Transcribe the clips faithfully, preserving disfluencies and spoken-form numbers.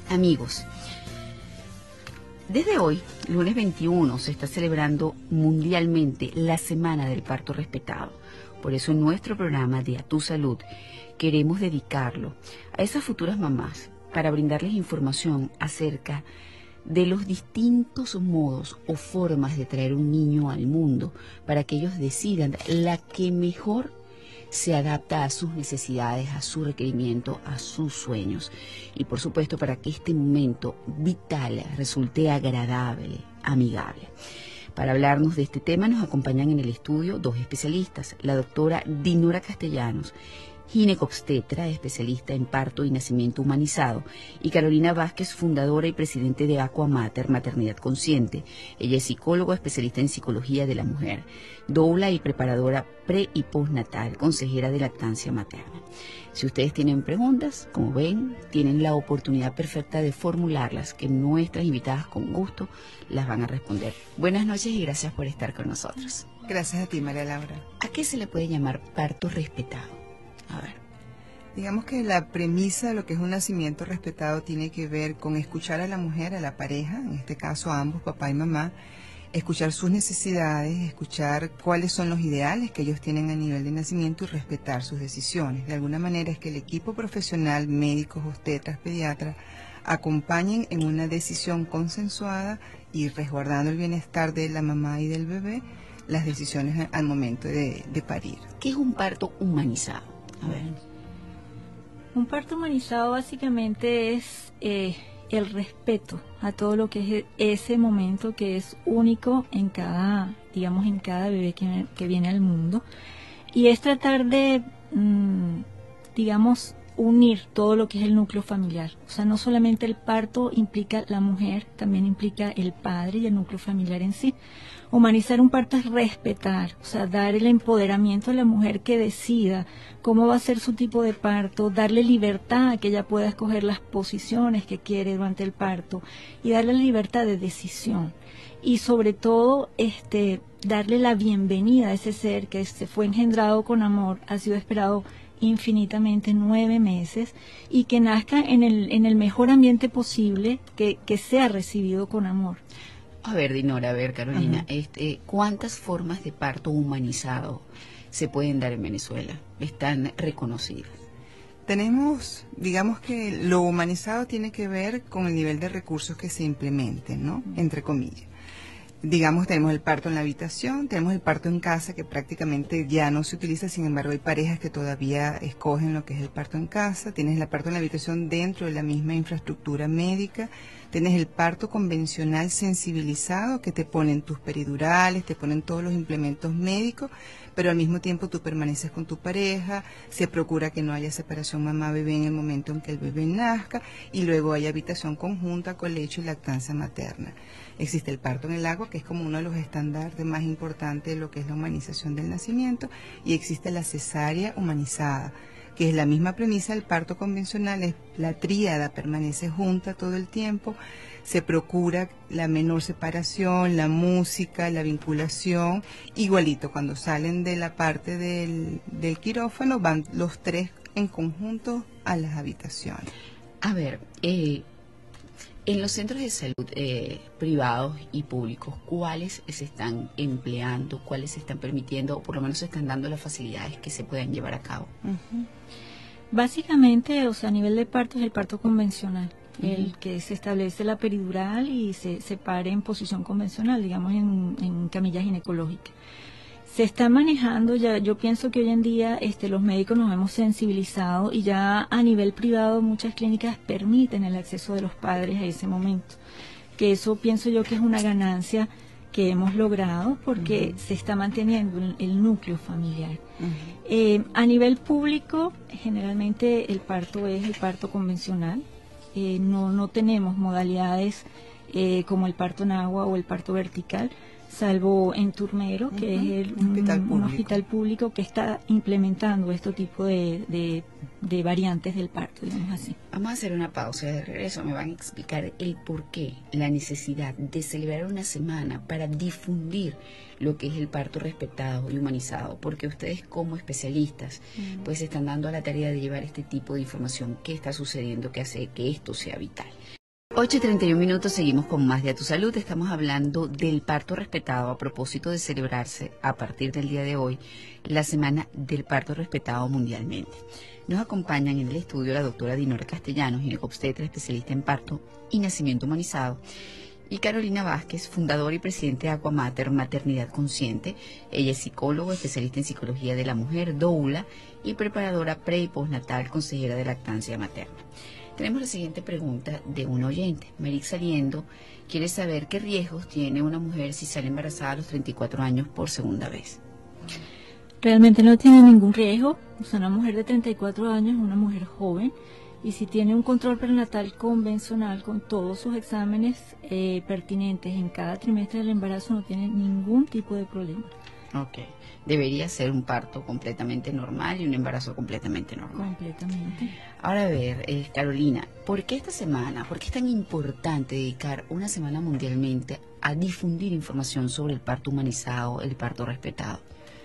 Amigos, desde hoy, lunes veintiuno, se está celebrando mundialmente la Semana del Parto Respetado. Por eso en nuestro programa de A Tu Salud queremos dedicarlo a esas futuras mamás para brindarles información acerca de los distintos modos o formas de traer un niño al mundo para que ellos decidan la que mejor se adapta a sus necesidades, a su requerimiento, a sus sueños. Y por supuesto para que este momento vital resulte agradable, amigable. Para hablarnos de este tema nos acompañan en el estudio dos especialistas, la doctora Dinora Castellanos, ginecobstetra, especialista en parto y nacimiento humanizado, y Carolina Vázquez, fundadora y presidente de Aqua Mater, Maternidad Consciente. Ella es psicóloga, especialista en psicología de la mujer, doula y preparadora pre y postnatal, consejera de lactancia materna. Si ustedes tienen preguntas, como ven, tienen la oportunidad perfecta de formularlas, que nuestras invitadas con gusto las van a responder. Buenas noches y gracias por estar con nosotros. Gracias a ti, María Laura. ¿A qué se le puede llamar parto respetado? A ver. Digamos que la premisa de lo que es un nacimiento respetado tiene que ver con escuchar a la mujer, a la pareja, en este caso a ambos, papá y mamá, escuchar sus necesidades, escuchar cuáles son los ideales que ellos tienen a nivel de nacimiento y respetar sus decisiones. De alguna manera es que el equipo profesional, médicos, obstetras, pediatras, acompañen en una decisión consensuada y resguardando el bienestar de la mamá y del bebé, las decisiones al momento de, de parir. ¿Qué es un parto humanizado? A ver. Un parto humanizado básicamente es eh, el respeto a todo lo que es ese momento que es único en cada, digamos, en cada bebé que, que viene al mundo. Y es tratar de, mmm, digamos, unir todo lo que es el núcleo familiar. O sea, no solamente el parto implica la mujer, también implica el padre y el núcleo familiar en sí. Humanizar un parto es respetar, o sea, dar el empoderamiento a la mujer que decida cómo va a ser su tipo de parto, darle libertad a que ella pueda escoger las posiciones que quiere durante el parto y darle libertad de decisión. Y sobre todo, este, darle la bienvenida a ese ser que se fue engendrado con amor, ha sido esperado infinitamente nueve meses y que nazca en el, en el mejor ambiente posible, que, que sea recibido con amor. A ver, Dinora, a ver, Carolina, Uh-huh. este, ¿cuántas formas de parto humanizado se pueden dar en Venezuela? ¿Están reconocidas? Tenemos, digamos que lo humanizado tiene que ver con el nivel de recursos que se implementen, ¿no? Entre comillas. Digamos, tenemos el parto en la habitación, tenemos el parto en casa, que prácticamente ya no se utiliza, sin embargo hay parejas que todavía escogen lo que es el parto en casa. Tienes el parto en la habitación dentro de la misma infraestructura médica. Tienes el parto convencional sensibilizado, que te ponen tus peridurales, te ponen todos los implementos médicos, pero al mismo tiempo tú permaneces con tu pareja, se procura que no haya separación mamá-bebé en el momento en que el bebé nazca, y luego hay habitación conjunta con lecho y lactancia materna. Existe el parto en el agua, que es como uno de los estándares más importantes de lo que es la humanización del nacimiento, y existe la cesárea humanizada, que es la misma premisa del parto convencional, es la tríada permanece junta todo el tiempo, se procura la menor separación, la música, la vinculación, igualito cuando salen de la parte del, del quirófano van los tres en conjunto a las habitaciones. A ver, eh, en los centros de salud eh, privados y públicos, ¿cuáles se están empleando, cuáles se están permitiendo, o por lo menos se están dando las facilidades que se puedan llevar a cabo? Uh-huh. Básicamente, o sea, a nivel de parto es el parto convencional, uh-huh. el que se establece la peridural y se, se pare en posición convencional, digamos en, en camilla ginecológica. Se está manejando ya, yo pienso que hoy en día este, los médicos nos hemos sensibilizado y ya a nivel privado muchas clínicas permiten el acceso de los padres a ese momento, que eso pienso yo que es una ganancia que hemos logrado porque uh-huh. se está manteniendo el, el núcleo familiar. Uh-huh. Eh, a nivel público, generalmente el parto es el parto convencional, eh, no, no tenemos modalidades eh, como el parto en agua o el parto vertical, salvo en Turmero, que uh-huh. es el, un, hospital un hospital público que está implementando este tipo de, de, de variantes del parto, digamos así. Vamos a hacer una pausa, de regreso me van a explicar el por qué, la necesidad de celebrar una semana para difundir lo que es el parto respetado y humanizado, porque ustedes como especialistas uh-huh. pues están dando a la tarea de llevar este tipo de información, qué está sucediendo, que hace que esto sea vital. ocho y treinta y un minutos, seguimos con más de A Tu Salud. Estamos hablando del parto respetado a propósito de celebrarse a partir del día de hoy la Semana del Parto Respetado mundialmente. Nos acompañan en el estudio la doctora Dinora Castellanos, ginecobstetra, especialista en parto y nacimiento humanizado, y Carolina Vázquez, fundadora y presidente de Aquamater Maternidad Consciente. Ella es psicóloga, especialista en psicología de la mujer, doula y preparadora pre y postnatal, consejera de lactancia materna. Tenemos la siguiente pregunta de un oyente. Merix Saliendo quiere saber qué riesgos tiene una mujer si sale embarazada a los treinta y cuatro años por segunda vez. Realmente no tiene ningún riesgo. O sea, una mujer de treinta y cuatro años es una mujer joven, y si tiene un control prenatal convencional con todos sus exámenes eh, pertinentes en cada trimestre del embarazo, no tiene ningún tipo de problema. Ok. Debería ser un parto completamente normal y un embarazo completamente normal. Completamente. Ahora, a ver, eh, Carolina, ¿por qué esta semana, por qué es tan importante dedicar una semana mundialmente a difundir información sobre el parto humanizado, el parto respetado?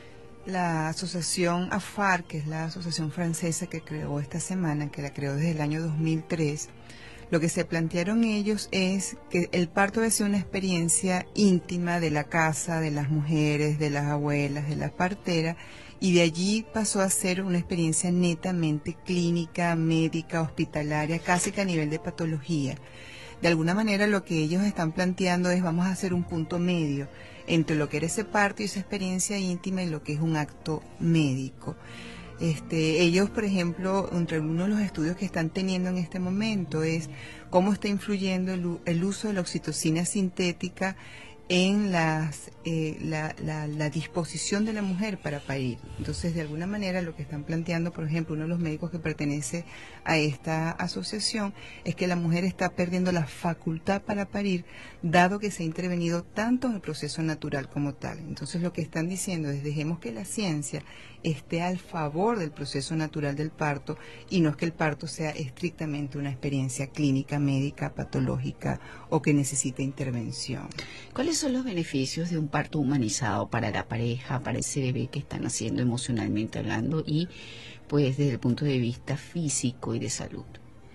La asociación A F A R, que es la asociación francesa que creó esta semana, que la creó desde el año dos mil tres, lo que se plantearon ellos es que el parto debe ser una experiencia íntima de la casa, de las mujeres, de las abuelas, de las parteras, y de allí pasó a ser una experiencia netamente clínica, médica, hospitalaria, casi que a nivel de patología. De alguna manera lo que ellos están planteando es: vamos a hacer un punto medio entre lo que era ese parto y esa experiencia íntima y lo que es un acto médico. Este, ellos, por ejemplo, entre uno de los estudios que están teniendo en este momento es cómo está influyendo el, el uso de la oxitocina sintética en las, eh, la, la, la disposición de la mujer para parir. Entonces, de alguna manera, lo que están planteando, por ejemplo, uno de los médicos que pertenece a esta asociación, es que la mujer está perdiendo la facultad para parir, dado que se ha intervenido tanto en el proceso natural como tal. Entonces, lo que están diciendo es: dejemos que la ciencia esté al favor del proceso natural del parto, y no es que el parto sea estrictamente una experiencia clínica, médica, patológica o que necesite intervención. ¿Cuáles son los beneficios de un parto humanizado para la pareja, para ese bebé que están haciendo emocionalmente hablando y pues desde el punto de vista físico y de salud?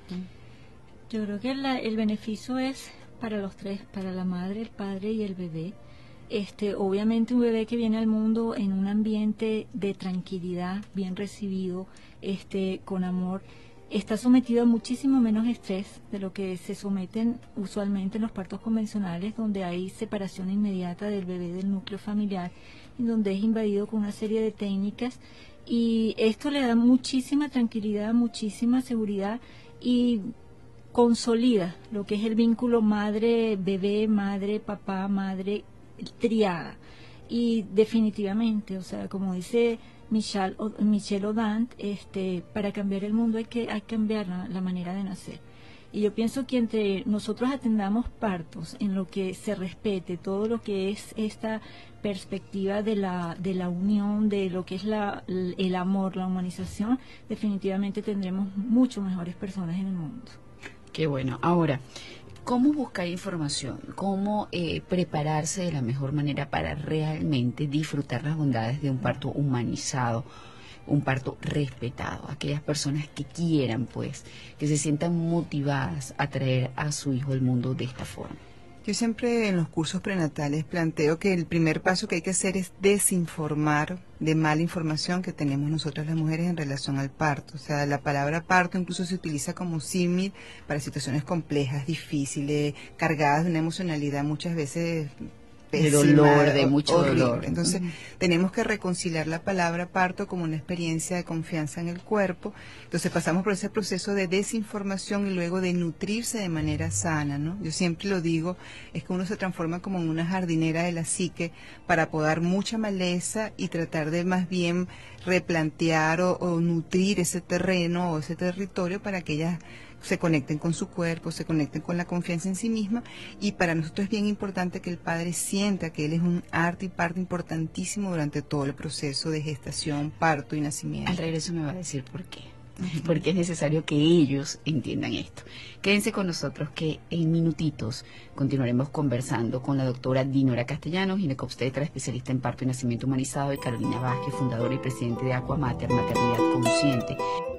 Yo creo que la, el beneficio es para los tres, para la madre, el padre y el bebé. Este, obviamente un bebé que viene al mundo en un ambiente de tranquilidad, bien recibido, este, con amor, está sometido a muchísimo menos estrés de lo que se someten usualmente en los partos convencionales, donde hay separación inmediata del bebé del núcleo familiar y donde es invadido con una serie de técnicas, y esto le da muchísima tranquilidad, muchísima seguridad y consolida lo que es el vínculo madre-bebé, madre-papá, madre triada. Y definitivamente, o sea, como dice Michel, Michel Odant, este, para cambiar el mundo hay que, hay que cambiar la, la manera de nacer. Y yo pienso que entre nosotros atendamos partos en lo que se respete todo lo que es esta perspectiva de la, de la unión, de lo que es la, el amor, la humanización, definitivamente tendremos mucho mejores personas en el mundo. Qué bueno. Ahora, ¿cómo buscar información? ¿Cómo eh, prepararse de la mejor manera para realmente disfrutar las bondades de un parto humanizado, un parto respetado? Aquellas personas que quieran, pues, que se sientan motivadas a traer a su hijo al mundo de esta forma. Yo siempre en los cursos prenatales planteo que el primer paso que hay que hacer es desinformar de mala información que tenemos nosotras las mujeres en relación al parto. O sea, la palabra parto incluso se utiliza como símil para situaciones complejas, difíciles, cargadas de una emocionalidad muchas veces pésima, de dolor, de mucho horrible. dolor. Entonces, uh-huh. tenemos que reconciliar la palabra parto como una experiencia de confianza en el cuerpo. Entonces, pasamos por ese proceso de desinformación y luego de nutrirse de manera sana, ¿no? Yo siempre lo digo, es que uno se transforma como en una jardinera de la psique para podar mucha maleza y tratar de más bien replantear o, o nutrir ese terreno o ese territorio para que ellas se conecten con su cuerpo, se conecten con la confianza en sí misma. Y para nosotros es bien importante que el padre sienta que él es un arte y parte importantísimo durante todo el proceso de gestación, parto y nacimiento. Al regreso me va a decir por qué. Porque es necesario que ellos entiendan esto. Quédense con nosotros que en minutitos continuaremos conversando con la doctora Dinora Castellanos, ginecobstetra, especialista en parto y nacimiento humanizado, y Carolina Vázquez, fundadora y presidente de Aquamater Maternidad Consciente.